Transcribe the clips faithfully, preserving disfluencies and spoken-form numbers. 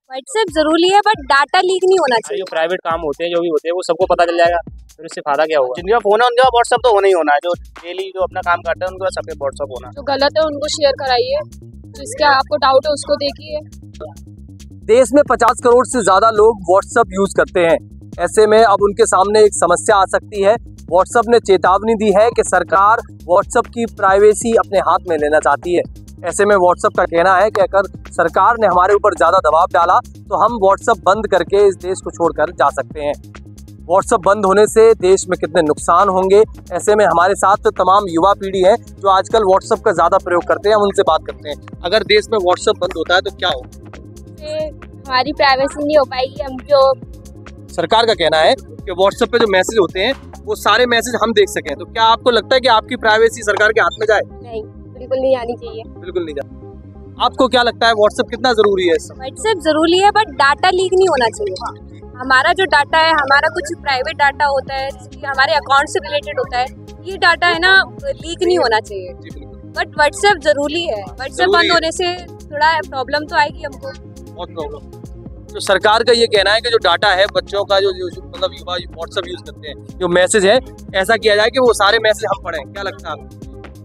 WhatsApp जरूरी है but data leak नहीं होना चाहिए। जो प्राइवेट काम होते हैं जो भी होते हैं वो सबको पता चल जाएगा, फिर इससे फायदा क्या होगा। जिनका फोन है उनका व्हाट्सएप तो होना ही होना है, जो डेली जो अपना काम करते हैं उनका सबके व्हाट्सएप होना। जो गलत है उनको शेयर कराइए, जिसके आपको डाउट है उसको देखिए। देश में पचास करोड़ से ज्यादा लोग व्हाट्सएप यूज करते हैं। ऐसे में अब उनके सामने एक समस्या आ सकती है। व्हाट्सएप ने चेतावनी दी है कि सरकार व्हाट्सएप की प्राइवेसी अपने हाथ में लेना चाहती है। ऐसे में व्हाट्सएप का कहना है कि अगर सरकार ने हमारे ऊपर ज़्यादा दबाव डाला तो हम व्हाट्सएप बंद करके इस देश को छोड़कर जा सकते हैं। व्हाट्सएप बंद होने से देश में कितने नुकसान होंगे, ऐसे में हमारे साथ तो तमाम युवा पीढ़ी है जो आजकल व्हाट्सएप का ज़्यादा प्रयोग करते हैं, हम उनसे बात करते हैं। अगर देश में व्हाट्सएप बंद होता है तो क्या होगा? हमारी प्राइवेसी नहीं हो पाएगी। हम जो सरकार का कहना है कि व्हाट्सएप पे जो मैसेज होते हैं वो सारे मैसेज हम देख सकें, तो क्या आपको लगता है कि आपकी प्राइवेसी सरकार के हाथ में जाए? नहीं, बिल्कुल नहीं आनी चाहिए। बिल्कुल नहीं जाए। आपको क्या लगता है व्हाट्सएप कितना जरूरी है? व्हाट्सएप जरूरी है बट डाटा लीक नहीं होना चाहिए। हमारा जो डाटा है, हमारा कुछ प्राइवेट डाटा होता है, हमारे अकाउंट से रिलेटेड होता है, ये डाटा है ना, लीक नहीं होना चाहिए। बट व्हाट्सएप जरूरी है। व्हाट्सएप बंद होने से थोड़ा प्रॉब्लम तो आएगी हमको, बहुत प्रॉब्लम। तो सरकार का ये कहना है कि जो डाटा है बच्चों का, जो मतलब युवा व्हाट्सएप यूज करते हैं, जो मैसेज है ऐसा किया जाए कि वो सारे मैसेज हम पढ़ें। क्या लगता है आपको?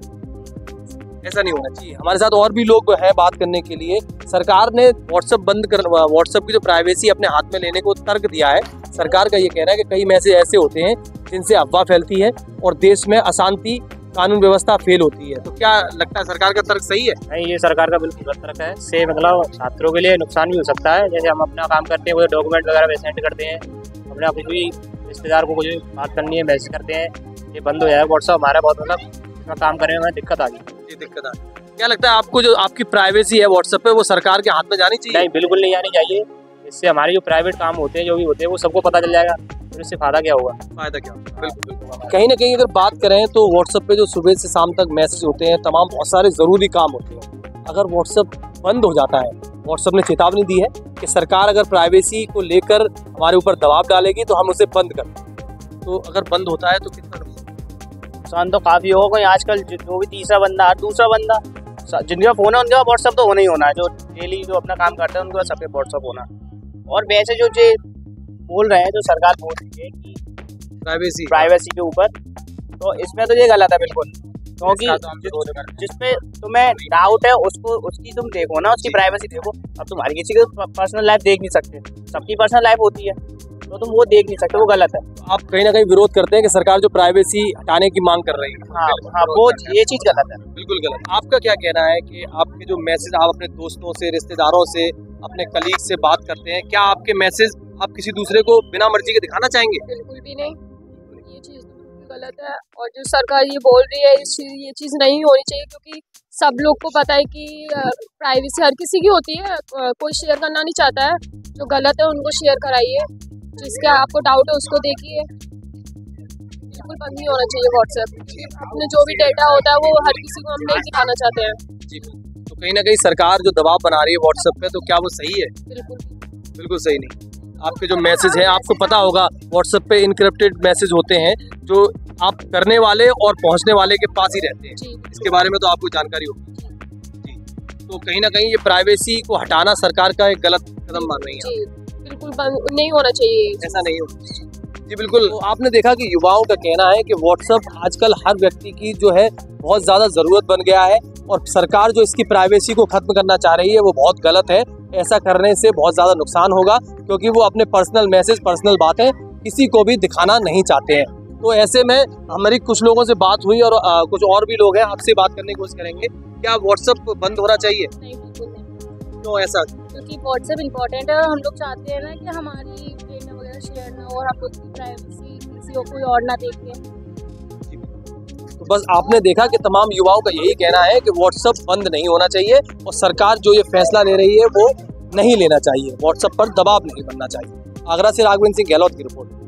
ऐसा नहीं होना चाहिए। हमारे साथ और भी लोग हैं बात करने के लिए। सरकार ने व्हाट्सएप बंद कर व्हाट्सएप की जो प्राइवेसी अपने हाथ में लेने को तर्क दिया है। सरकार का ये कहना है कि कई मैसेज ऐसे होते हैं जिनसे अफवाह फैलती है और देश में अशांति, कानून व्यवस्था फेल होती है। तो क्या लगता है सरकार का तर्क सही है? नहीं, ये सरकार का बिल्कुल गलत तर्क है। से मतलब छात्रों के लिए नुकसान भी हो सकता है। जैसे हम अपना काम करते हैं, वो डॉक्यूमेंट वगैरह सेंड करते हैं, अपने कुछ भी रिश्तेदार को कुछ भी बात करनी है मैसेज करते हैं, ये बंद हो जाए व्हाट्सएप, हमारा बहुत मतलब इसमें काम करने में दिक्कत आ गई। ये दिक्कत आ गई। क्या लगता है आपको जो आपकी प्राइवेसी है व्हाट्सएप पे वो सरकार के हाथ में जानी चाहिए? नहीं, बिल्कुल नहीं जानी चाहिए। इससे हमारे जो प्राइवेट काम होते हैं जो भी होते हैं वो सबको पता चल जाएगा, फिर इससे फायदा क्या होगा। फायदा क्या होगा? बिल्कुल बिल्कुल। कहीं ना कहीं अगर बात करें तो व्हाट्सएप पे जो सुबह से शाम तक मैसेज होते हैं, तमाम बहुत सारे ज़रूरी काम होते हैं। अगर व्हाट्सएप बंद हो जाता है, व्हाट्सएप ने चेतावनी दी है कि सरकार अगर प्राइवेसी को लेकर हमारे ऊपर दबाव डालेगी तो हम उसे बंद कर दें। तो अगर बंद होता है तो कितना नुकसान तो काफ़ी होगा। कोई आजकल जो भी तीसरा बंदा दूसरा बंदा जिनका फोन है उनका व्हाट्सएप तो होना ही होना है, जो डेली जो अपना काम करते हैं उनका सबके व्हाट्सएप होना। और वैसे जो जो बोल रहे हैं, जो सरकार बोल रही है कि प्राइवेसी प्राइवेसी के ऊपर, तो इसमें तो ये गलत है बिल्कुल। क्योंकि जिसपे तुम्हें डाउट है उसको उसकी तुम देखो ना, उसकी प्राइवेसी देखो। अब तुम्हारी किसी की पर्सनल लाइफ देख नहीं सकते, सबकी पर्सनल लाइफ होती है, तो तुम वो देख नहीं सकते, वो गलत है। आप कहीं ना कहीं विरोध करते हैं कि सरकार जो प्राइवेसी हटाने की मांग कर रही है। हाँ हाँ, वो ये चीज़ गलत है, बिल्कुल गलत। आपका क्या कहना है कि आपके जो मैसेज आप अपने दोस्तों से, रिश्तेदारों से, अपने कलीग से बात करते हैं, क्या आपके मैसेज आप किसी दूसरे को बिना मर्जी के दिखाना चाहेंगे? बिल्कुल भी नहीं, ये चीज़ गलत है। और जो सरकार ये बोल रही है इस ये चीज़ नहीं होनी चाहिए, क्योंकि सब लोग को पता है कि प्राइवेसी हर किसी की होती है, कोई शेयर करना नहीं चाहता है। जो गलत है उनको शेयर कराइए, जिसके आपको डाउट है उसको देखिए। बिल्कुल बंद नहीं होना चाहिए व्हाट्सएप। अपने जो भी डेटा होता है वो हर किसी को हम नहीं दिखाना चाहते हैं। जी, तो कहीं ना कहीं सरकार जो दबाव बना रही है व्हाट्सएप पे, तो क्या वो सही है? बिल्कुल बिल्कुल सही नहीं। आपके जो मैसेज है, आपको पता होगा व्हाट्सएप पे इनक्रिप्टेड मैसेज होते हैं जो आप करने वाले और पहुंचने वाले के पास ही रहते हैं। इसके बारे में तो आपको जानकारी होगी जी। तो कहीं ना कहीं ये प्राइवेसी को हटाना सरकार का एक गलत कदम मान रही है। बिल्कुल बंद नहीं होना चाहिए, ऐसा नहीं हो जी। बिल्कुल। तो आपने देखा कि युवाओं का कहना है कि व्हाट्सएप आजकल हर व्यक्ति की जो है बहुत ज़्यादा ज़रूरत बन गया है और सरकार जो इसकी प्राइवेसी को ख़त्म करना चाह रही है वो बहुत गलत है। ऐसा करने से बहुत ज़्यादा नुकसान होगा, क्योंकि वो अपने पर्सनल मैसेज, पर्सनल बातें किसी को भी दिखाना नहीं चाहते हैं। तो ऐसे में हमारी कुछ लोगों से बात हुई और आ, कुछ और भी लोग हैं, आपसे बात करने की कोशिश करेंगे। क्या व्हाट्सएप बंद होना चाहिए? नहीं, बिल्कुल नहीं। क्यों ऐसा? क्योंकि व्हाट्सएप इम्पोर्टेंट है। हम लोग चाहते हैं ना कि हमारी डेटा वगैरह शेयर ना हो और हम लोग की प्राइवेसी किसी को कोई और ना देखे। तो बस आपने देखा कि तमाम युवाओं का यही कहना है कि व्हाट्सएप बंद नहीं होना चाहिए और सरकार जो ये फैसला ले रही है वो नहीं लेना चाहिए। व्हाट्सएप पर दबाव नहीं बनना चाहिए। आगरा से राघवेंद्र सिंह गहलोत की रिपोर्ट।